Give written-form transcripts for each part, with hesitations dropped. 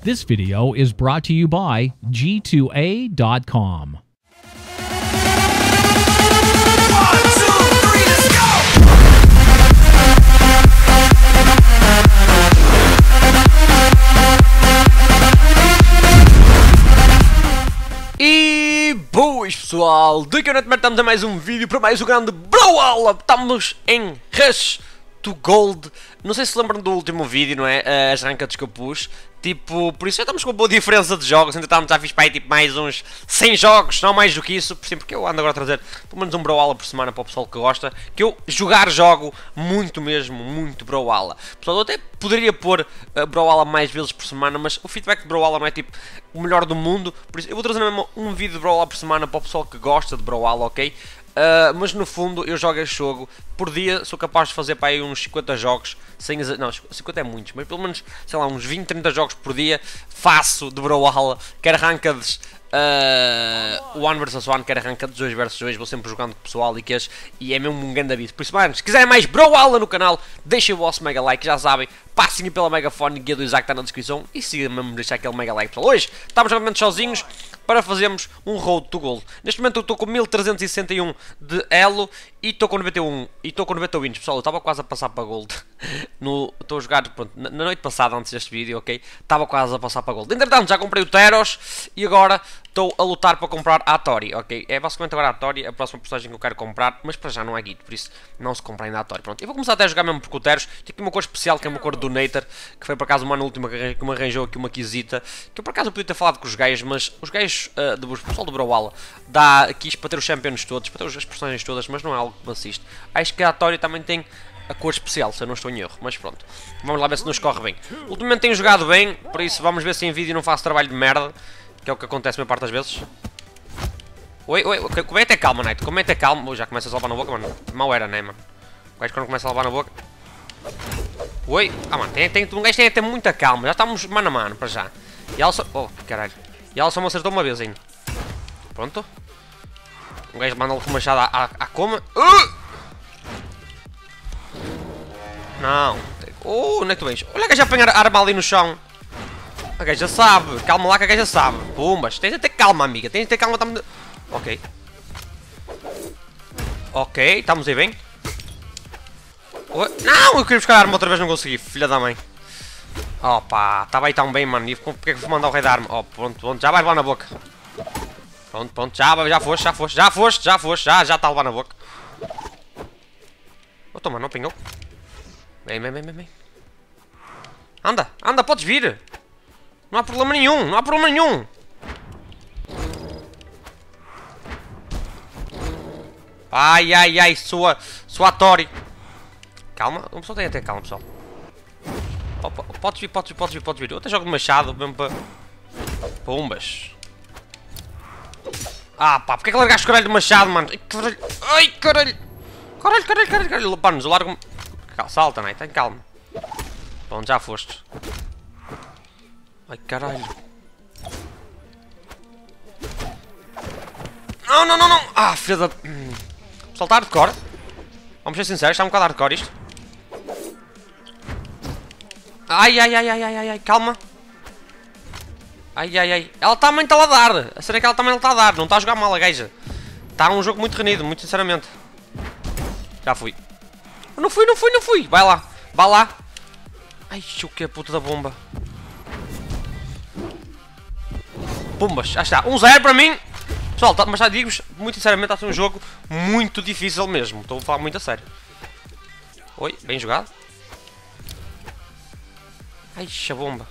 This video is brought to you by G2A.com. E boas pessoal, daqui a noite estamos a mais um vídeo para mais um grande Brawlhalla. Estamos em Rush to Gold. Não sei se lembram do último vídeo, não é? As rankings que eu pus. Tipo, por isso já estamos com uma boa diferença de jogos. Ainda estamos, já fiz para aí tipo mais uns 100 jogos, não mais do que isso. Por exemplo, porque eu ando agora a trazer pelo menos um Brawlhalla por semana para o pessoal que gosta. Que eu jogo muito mesmo, muito Brawlhalla. Pessoal, eu até poderia pôr Brawlhalla mais vezes por semana, mas o feedback de Brawlhalla não é tipo o melhor do mundo. Por isso eu vou trazer mesmo um vídeo de Brawlhalla por semana para o pessoal que gosta de Brawlhalla, ok? Mas no fundo eu jogo este jogo por dia, sou capaz de fazer para aí uns 50 jogos, não, 50 é muitos, mas pelo menos, sei lá, uns 20, 30 jogos por dia faço de Brawlhalla, quer ranked 1 vs 1, quer ranked 2 vs 2, vou sempre jogando com o pessoal e é mesmo um grande aviso. Por isso, mano, se quiserem mais Brawlhalla no canal, deixem o vosso mega like, já sabem, passem pela megafone, guia do Isaac está na descrição e sigam mesmo deixar aquele mega like, pessoal. Hoje estamos novamente sozinhos para fazermos um Road to Gold. Neste momento eu estou com 1361 de elo e estou com 91 e estou com 90 wins, pessoal. Eu estava quase a passar para Gold. Estou a jogar, pronto, na noite passada, antes deste vídeo, ok? Estava quase a passar para Gold. Entretanto, já comprei o Teros e agora estou a lutar para comprar a Tori, ok? É basicamente agora a Tori, a próxima personagem que eu quero comprar, mas para já não é guito, por isso não se compra ainda a Tori. Pronto, eu vou começar até a jogar mesmo porque o Teros tem aqui uma cor especial, que é uma cor Donator, que foi por acaso uma na última que me arranjou aqui uma quisita, que eu por acaso podia ter falado com os gajos, mas os gajos do pessoal do Brawlhalla dá aqui para ter os champions todos, para ter as personagens todas, mas não é algo que me assiste. Acho que a Tori também tem a cor especial, se eu não estou em erro, mas pronto. Vamos lá ver se nos corre bem. Ultimamente tenho jogado bem, por isso vamos ver se em vídeo não faço trabalho de merda, que é o que acontece a maior parte das vezes. Oi, como é que é calma, Knight? Como é que é calma? Já começa a levar na boca, mano. Mal era, né, mano? O gajo quando começa a levar na boca. Oi, mano, um gajo tem que ter muita calma. Já estamos mano a mano para já. E ela só. Oh, caralho. E ela só me acertou uma vez ainda. Pronto. Um gajo manda-lhe com o machado à coma. Não. Onde é que tu vens? Olha a gaja apanhar a arma ali no chão. A gaja sabe. Calma lá que a gaja sabe. Pumbas. Tens de ter calma, amiga. Tens de ter calma. Ok. Ok, estamos aí bem. Não, eu queria buscar a arma outra vez, não consegui. Filha da mãe. Opa, estava aí tão bem, mano. E porque é que vou mandar o rei da arma? Oh, pronto. Já vai levar na boca. Pronto. Já foste. Já está a levar na boca. Oh, toma, não pingou. Vem. Anda, podes vir. Não há problema nenhum. Ai, sua Tori. Calma, uma pessoa tem até calma, pessoal. Opa, podes vir. Eu até jogo de machado mesmo para. Pumbas. Ah pá, porque é que largaste o caralho de machado, mano? Ai, caralho. Caralho. Panos, eu largo. Salta, né? Tem calma. Bom, já foste. Ai, caralho. Não. Ah, filha da. Pessoal, está hardcore. Vamos ser sinceros, está um bocado hardcore isto. Ai, calma. Ai. Ela também está a dar. A sério que ela também está a dar. Não está a jogar mal a gaja. Está um jogo muito renido, muito sinceramente. Já fui. Não fui. Vai lá. Ai, o que é puta da bomba. Bombas, já está. 1-0 para mim. Pessoal, mas já digo-vos, muito sinceramente, está a ser um jogo muito difícil mesmo. Estou a falar muito a sério. Oi, bem jogado. Ai, a bomba.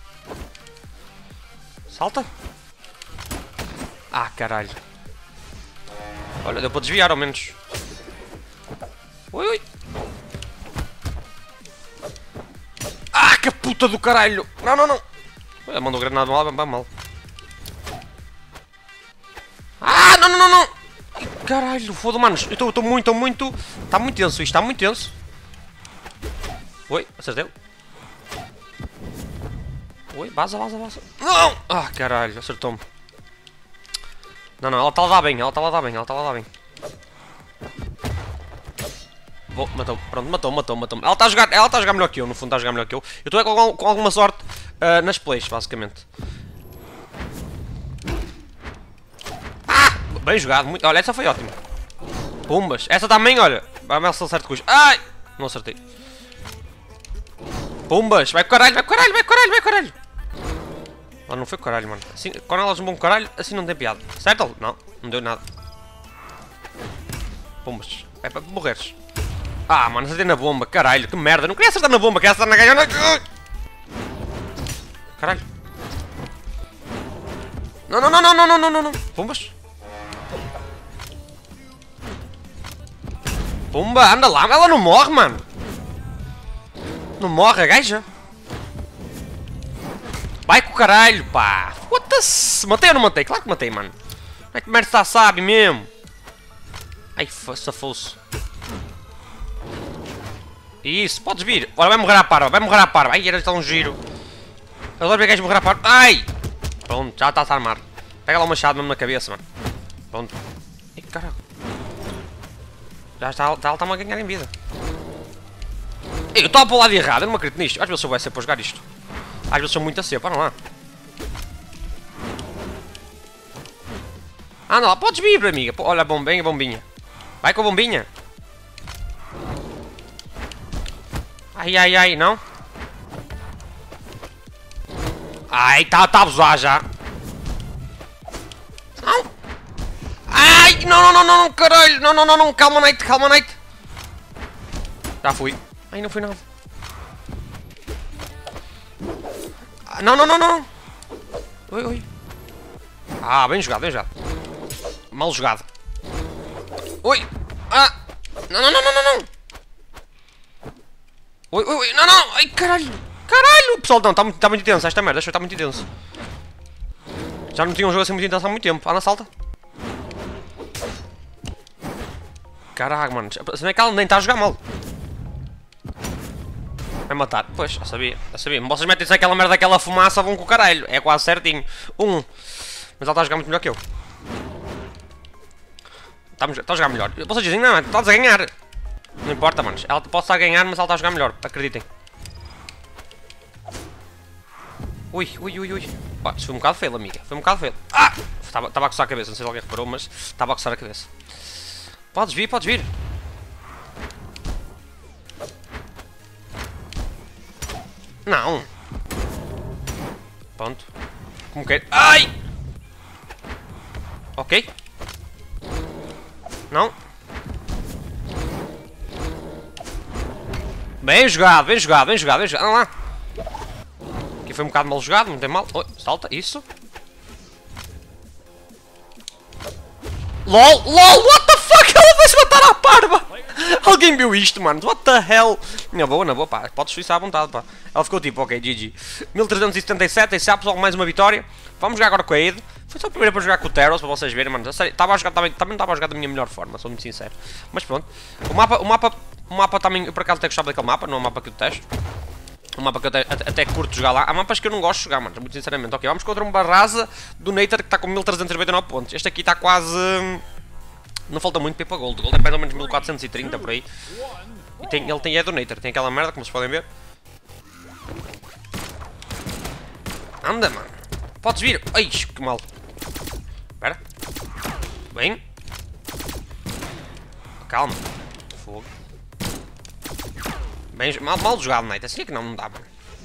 Salta. Ah, caralho. Olha, deu para desviar ao menos. Oi. Ah, que puta do caralho. Não. Olha, mandou granada mal. Ah, não. Ai, caralho, foda, manos. Eu estou muito. Está muito tenso isto, está muito tenso. Oi, acertei. Oi, vaza. Não! Ah, caralho, acertou-me. Não, ela está a dar bem. Matou. Pronto, matou-me. Ela está a jogar melhor que eu, no fundo está a jogar melhor que eu. Eu estou com alguma sorte nas plays, basicamente. Ah! Bem jogado, muito. Olha, essa foi ótima. Pumbas. Essa também, olha. Vai ver se acerto com isto. Ai! Não acertei. Pumbas. Vai com caralho, vai com caralho, vai com caralho, vai com caralho. Oh, não foi com caralho, mano. Assim, quando elas não vão com caralho, assim não tem piada. Certo? Não, não deu nada. Pumbas. É para morreres. Ah, mano, acertei na bomba. Caralho, que merda. Não queria acertar na bomba, queria acertar na gaia. Caralho. Não, não, não, não, não, não, não, não, não. Pumbas. Pumba, anda lá. Ela não morre, mano. Não morre a gaja. Vai com o caralho, pá. What the... Matei ou não matei? Claro que matei, mano. Ai, que merda está, sabe mesmo. Ai, safou-se. Isso, podes vir. Olha, vai morrer à parva, vai morrer à parva. Ai, era tão um giro. Eu adoro ver gajo morrer à parva. Ai! Pronto, já está a armar. Pega lá o machado mesmo na cabeça, mano. Pronto. Ai, caralho. Já está-me a ganhar em vida. Ei, eu estava para o lado errado, eu não me acredito nisto. Às vezes eu vou ser para jogar isto. Às vezes sou muito a ser, para lá. Anda lá, podes vir, amiga. Olha a bombinha, bombinha. Vai com a bombinha. Ai, ai, ai, não. Ai, está a abusar já. Não. Ai, não, não, não, não, caralho. Não, não, não, não, calma, Night, calma, Night. Já fui. Ai, não fui nada. Não, não, não, não. Oi, oi. Ah, bem jogado, bem jogado. Mal jogado. Oi. Ah. Não, não, não, não, não, não. Oi, oi, oi. Não, não. Ai, caralho. Caralho. Pessoal, não, está muito intenso esta merda. Está muito intenso. Já não tinha um jogo assim muito intenso há muito tempo. Anda, salta. Caraca, mano. Se não é que ela nem está a jogar mal. Vai matar. Pois, já sabia, já sabia. Vocês metem-se aquela merda daquela fumaça, vão com o caralho. É quase certinho. Mas ela está a jogar muito melhor que eu. Está a jogar melhor. Vocês dizem, não, estás a ganhar. Não importa, manos. Ela pode estar a ganhar, mas ela está a jogar melhor. Acreditem. Ui, ui, ui, ui. Oh, isso foi um bocado feio, amiga. Foi um bocado feio. Ah! Estava a coçar a cabeça. Não sei se alguém reparou, mas estava a coçar a cabeça. Podes vir, podes vir. Não. Pronto. Como quer. Ai! Ok. Não. Bem jogado, bem jogado, bem jogado, bem jogado. Anda lá. Aqui foi um bocado mal jogado, não tem mal. Oh, salta, isso. LOL, LOL, what the fuck? Ela vai-se matar à parva. Alguém viu isto, mano? What the hell? Na boa, pá. Podes suíçar à vontade, pá. Ela ficou tipo, ok, GG. 1377, e sabe, pessoal, mais uma vitória. Vamos jogar agora com a Aid. Foi só a primeira para jogar com o Teros, para vocês verem, mano. Estava a jogar também não estava a jogar da minha melhor forma, sou muito sincero. Mas pronto. O mapa também, eu por acaso até gostava daquele mapa, não é um mapa que eu detesto. Um mapa que eu até curto jogar lá. Há mapas que eu não gosto de jogar, mano, muito sinceramente. Ok, vamos contra um Barraza do Nater que está com 1399 pontos. Este aqui está quase... Não falta muito para ir para Gold. Gold é mais ou menos 1430 por aí. E ele tem Donator, tem aquela merda, como vocês podem ver. Anda, mano. Podes vir. Ai, que mal. Espera. Bem. Calma. Fogo. Bem, mal jogado, Night. Assim é que não dá, mano.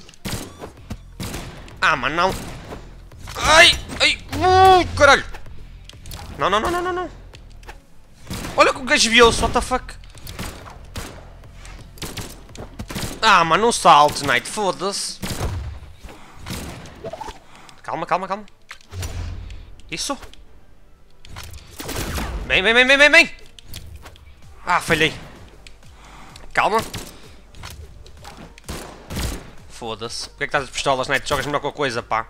Ah, mano, não. Ai, ai. Caralho. Não, não, não, não, não, não. Olha que o gajo viu-se, what the fuck. Ah, mano, não saltes, Night, foda-se. Calma, calma, calma. Isso. Bem, bem, bem, bem, bem, bem. Ah, falhei. Calma. Foda-se. Porquê é que estás de pistolas, Night? Jogas melhor com a coisa, pá.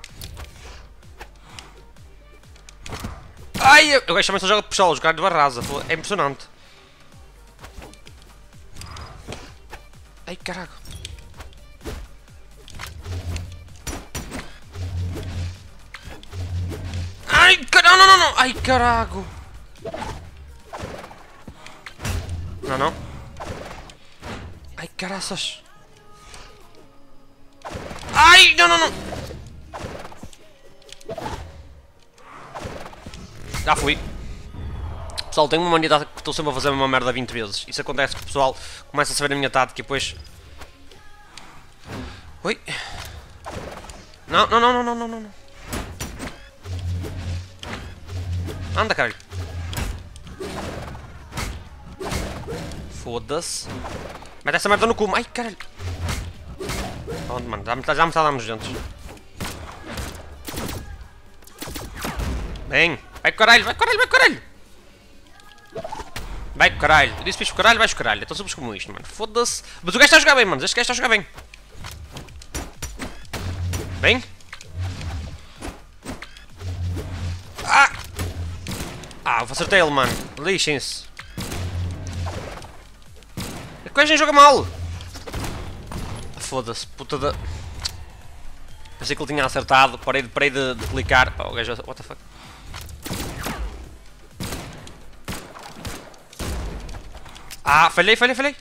Ai, eu gajo também só joga de pistolas, o cara de Barraza. É impressionante. Ai, caraca. Ai, caralho, não, não, não. Ai, carago. Não, não. Ai, caraças. Ai, não, não, não. Já fui. Pessoal, tenho uma mania que estou sempre a fazer a mesma merda 20 vezes. Isso acontece que o pessoal começa a saber a minha tática e depois... Ui. Não, não, não, não, não, não, não. Anda, caralho. Foda-se. Mete essa merda no cu. Ai, caralho. Onde, mano? Já me está a dar nos dentes. Bem. Vai caralho, vai caralho, vai caralho. Vai caralho. Eu disse fixe caralho, vais caralho. É tão simples como isto, mano. Foda-se. Mas o gajo está a jogar bem, mano. Este gajo está a jogar bem. Bem. Ah! Ah, eu acertei ele, mano. Lixem-se. É que o gajo nem joga mal. Foda-se, puta da... Pensei que ele tinha acertado. Parei de clicar. Oh, o gajo... What the fuck? Ah, falhei, falhei, falhei.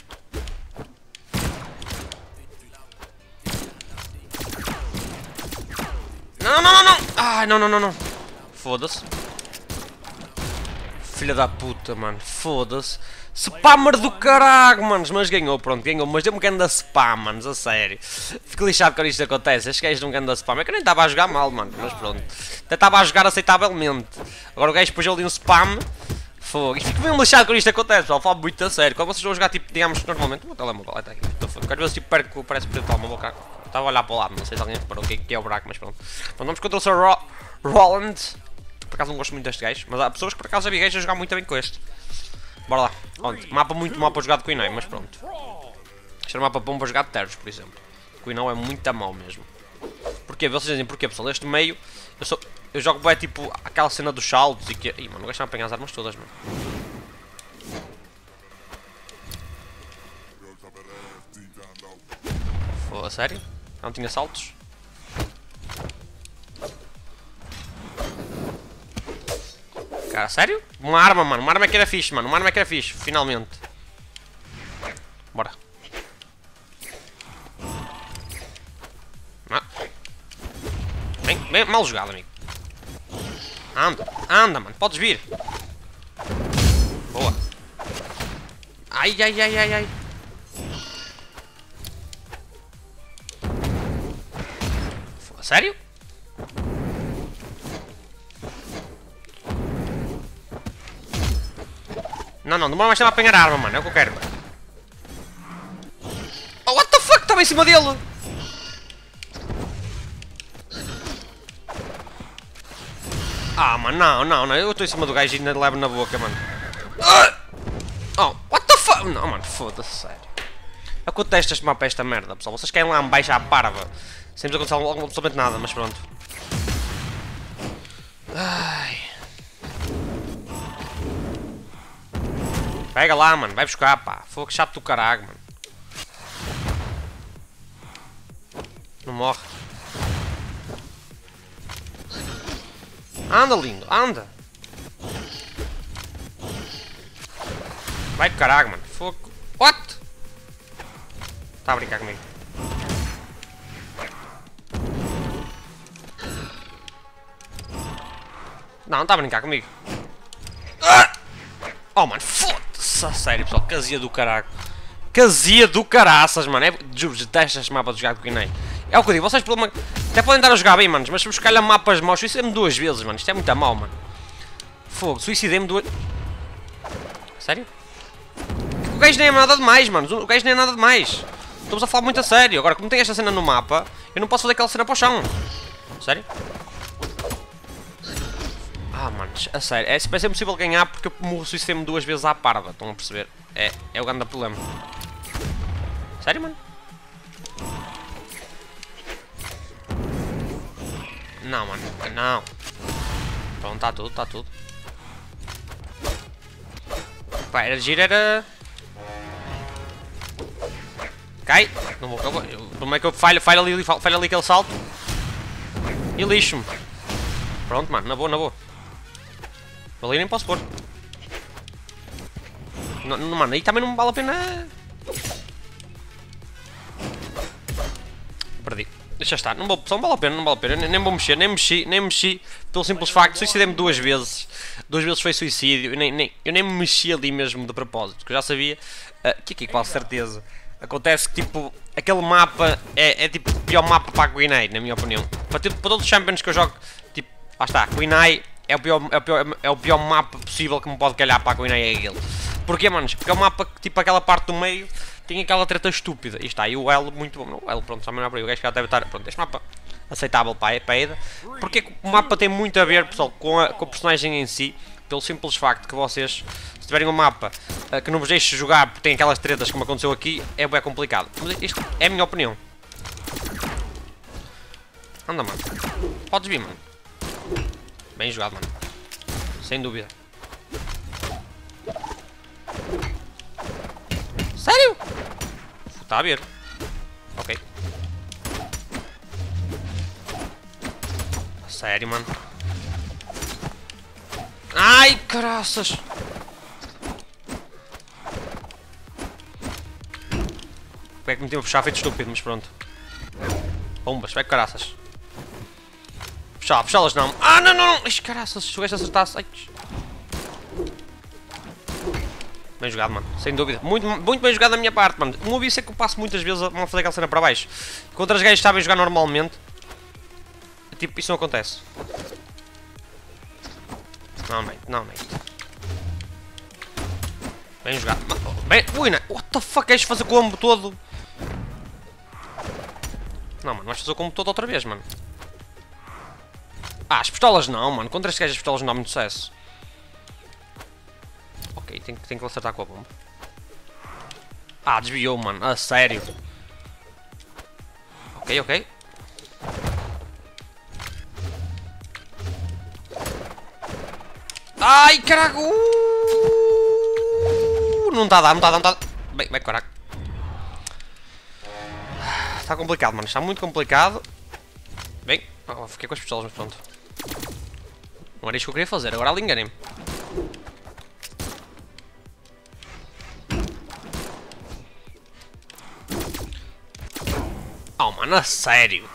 Não, não, não, não. Ai, não, não, não, não. Foda-se. Filha da puta, mano. Foda-se. Spammer do caralho, manos. Mas ganhou, pronto, ganhou. Mas deu-me ganda spam, manos, a sério. Fico lixado quando isto acontece. Estes gajos não ganda spam. É que eu nem estava a jogar mal, mano. Mas pronto. Até estava a jogar aceitavelmente. Agora o gajo pôs ali um spam. Fogo. E fico bem lixado quando isto acontece, pessoal. Falo muito a sério. Quando vocês vão jogar, tipo, digamos, normalmente. O meu telemóvel está aqui. Às vezes, tipo, perco, parece que o telemóvel cá. Estava a olhar para o lado. Não sei se alguém reparou o que é o buraco, mas pronto. Então vamos contra o Sr. Roland. Por acaso não gosto muito deste gajo. Mas há pessoas que por acaso havia gajos a jogar muito bem com este. Bora lá. Onde? Mapa muito mau para jogar de Quinai, mas pronto. Este é um mapa bom para jogar de Terros, por exemplo. Quinai é muito mau mesmo. Porquê? Vocês dizem porquê, pessoal? Este meio, eu jogo bem tipo aquela cena dos saltos e que... Ih, mano, o gajo está a apanhar as armas todas, mano. Pô, a sério? Não tinha saltos? Cara, sério? Uma arma, mano. Uma arma que era fixe, mano. Uma arma que era fixe, finalmente. Bora. Ah. Bem, mal jogado, amigo. Anda, anda, mano. Podes vir. Boa. Ai, ai, ai, ai, ai. Sério? Não, não, demora mais tempo a apanhar a arma, mano. É o que eu quero. Oh, what the fuck? Estava em cima dele. Ah, mano, não, não, não. Eu estou em cima do gajo e ainda levo na boca, mano. Oh, what the fuck? Não, mano, foda-se, sério. Acontece este mapa, esta merda, pessoal. Vocês querem lá em baixo à parva. Sem nos acontecer absolutamente nada, mas pronto. Ai. Pega lá, mano. Vai buscar, pá. Fogo chato do caralho, mano. Não morre. Anda, lindo. Anda. Vai do caralho, mano. Fogo. What? Está a brincar comigo. Não, está a brincar comigo. Oh, mano, foda-se. Sério, pessoal, casia do caralho. Casia do caraças, mano. Juro, detesto este mapa de jogar com quem nem. É o que eu digo, vocês até podem estar a jogar bem, manos, mas se buscar mapas maus, suicidei-me 2 vezes, mano. Isto é muito mal, mano. Fogo, suicidei-me 2... Sério? O gajo nem é nada demais, mano. O gajo nem é nada demais. Estamos a falar muito a sério. Agora, como tem esta cena no mapa, eu não posso fazer aquela cena para o chão. Sério? Ah, mano, a sério. Vai ser impossível ganhar porque eu morro suicidei-me 2 vezes à parva. Estão a perceber? É o grande problema. Sério, mano? Não, mano. Não. Pronto, está tudo, está tudo. Pá, era giro, era... Cai. Não vou... Como é que eu falho ali aquele salto. E lixo-me. Pronto, mano. Na boa, na boa. Ali nem posso pôr. Não, mano, aí também não vale a pena. Perdi. Deixa estar, não vale a pena, não vale a pena, nem vou mexer, nem mexi, pelo simples facto, suicidei-me 2 vezes foi suicídio, eu nem me mexi ali mesmo de propósito, porque eu já sabia, que aqui quase certeza, acontece que tipo, aquele mapa é tipo o pior mapa para a Queen Eye, na minha opinião, para todos os Champions que eu jogo, tipo, lá está, Queen Eye é o pior mapa possível que me pode calhar para a Queen Eye, é aquele. Porquê, manos? Porque é um mapa que, tipo, aquela parte do meio tem aquela treta estúpida. E está, e o L muito bom. O L, pronto, também não é para aí. O gajo que já deve estar. Pronto, este mapa aceitável para a Eda. Porque o mapa tem muito a ver, pessoal, com a personagem em si. Pelo simples facto que vocês, se tiverem um mapa que não vos deixe jogar porque tem aquelas tretas como aconteceu aqui, é bem complicado. Mas isto é a minha opinião. Anda, mano. Podes vir, mano. Bem jogado, mano. Sem dúvida. Sério? Está a ver. Ok. Sério, mano. Ai, caraças. Como é que me tinha a puxar feito estúpido, mas pronto. Bombas, vai que caraças. Puxá-las não. Ah, não. Ai, caraças, se o gajo acertasse. Ai. Bem jogado, mano. Sem dúvida. Muito bem jogado da minha parte, mano. O meu vício é que eu passo muitas vezes a fazer aquela cena para baixo. Contra os gajos que sabem jogar normalmente. Tipo, isso não acontece. Não, mate. Bem jogado. Bem, ui, não. What the fuck, queres fazer o combo todo? Não, mano, vais fazer o combo todo outra vez, mano. Ah, as pistolas não, mano. Contra estes gajos as pistolas não dá muito sucesso. Ok, tem que acertar com a bomba. Ah, desviou, mano. A sério. Ok. Ai, caraca. Não está a dar. Bem, vai, caraca. Está complicado, mano. Está muito complicado. Bem, fiquei com as pistolas, mas pronto. Não era isto que eu queria fazer. Agora ali enganei-me. Oh, mano, a sério.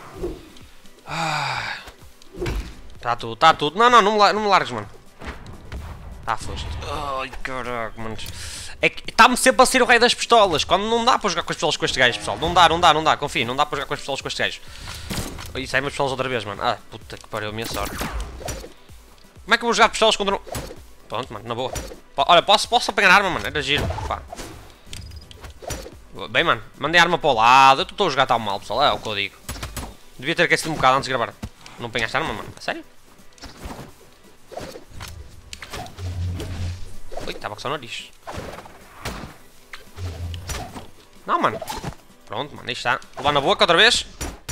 Tá tudo. Não me largues, mano. Tá foste. Ai, caraca, mano. É que está-me sempre a ser o rei das pistolas. Quando não dá para jogar com as pistolas com este gajo, pessoal. Não dá, confia. Não dá para jogar com as pistolas com este gajo. Isso aí, umas pistolas outra vez, mano. Ah, puta que pariu, a minha sorte. Como é que eu vou jogar pistolas contra um... Pronto, mano, na boa. Olha, posso apanhar arma, mano. Era giro. Pá. Bem, mano, mandei a arma para o lado. Eu estou a jogar tão mal, pessoal. É o que eu digo. Devia ter aquecido um bocado antes de gravar. Não apanhaste a arma, mano. A sério? Ui, estava com só o nariz. Não, mano. Pronto, mano, aí está. Levar na boca outra vez.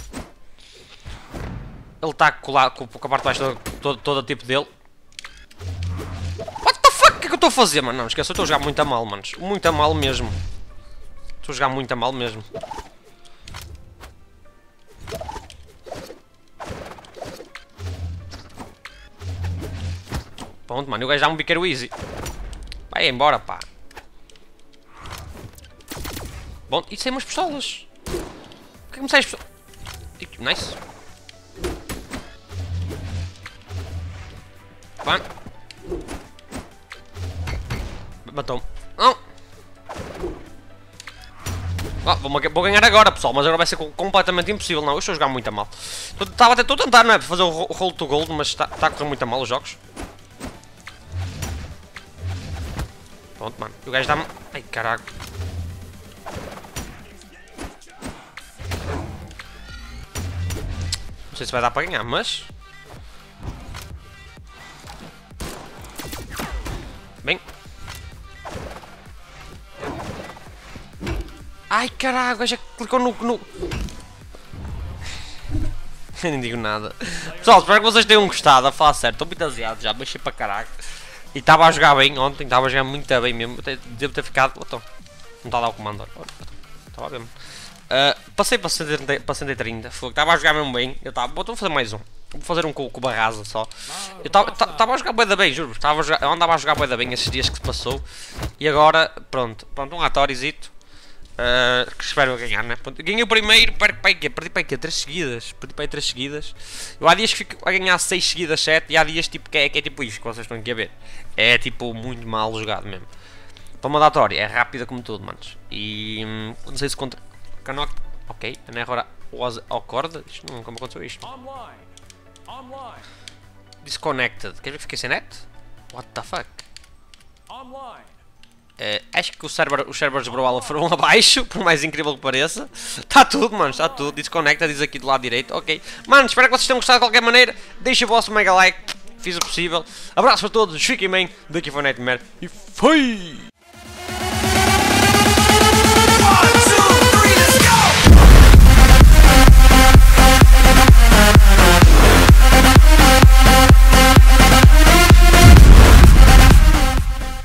Ele está com a parte de baixo todo tipo dele. What the fuck? O que é que eu estou a fazer, mano? Não, esquece, eu estou a jogar muito a mal, manos. Muito a mal mesmo. Estou a jogar muito a mal mesmo. Pronto, mano, o gajo dá um biqueiro easy. Vai embora, pá. Bom, e sem umas pistolas. O que é que me sai as pistolas? Nice. Mano. Matou-me. Não. Vou ganhar agora, pessoal, mas agora vai ser completamente impossível. Não, eu estou a jogar muito a mal. Estou a tentar, não é, fazer o roll to gold, mas está a correr muito a mal os jogos. Pronto, mano. E o gajo dá-me... Ai, caralho. Não sei se vai dar para ganhar, mas... Bem. Ai, caralho, o gajo já clicou no... Eu nem digo nada. Pessoal, espero que vocês tenham gostado. A falar sério, estou muito aziado já, mexi para caralho. E estava a jogar bem ontem, estava a jogar muito bem mesmo. Devo ter ficado... Não está a dar o comando. Estava a ver, mano. Passei para 130. Estava a jogar mesmo bem. Vou fazer mais um. Vou fazer um com o Barraza só. Eu estava a jogar bué da bem, juro. Eu andava a jogar bué da bem esses dias que se passou. E agora, pronto, um atorizito. Que espero ganhar, né? Ganhei o primeiro, perdi para aí quê? 3 seguidas. Perdi para aí 3 seguidas. Eu há dias que fico a ganhar 6 seguidas, 7. E há dias tipo, que é tipo isto que vocês estão aqui a ver. É tipo muito mal jogado mesmo. Palmatória é rápida como tudo, manos. E não sei se contra. Canoc. Ok, a Nerra ao corda. Isto nunca me aconteceu isto. Disconnected. Quer ver que fiquei sem net? What the fuck? Acho que os servers de Brawlhalla foram abaixo, por mais incrível que pareça. Está tudo, mano, está tudo. Desconecta, diz aqui do lado direito. Ok. Mano, espero que vocês tenham gostado de qualquer maneira. Deixem o vosso mega like. Fiz o possível. Abraço para todos. Fiquem bem. Daqui foi Nightmare. E foi!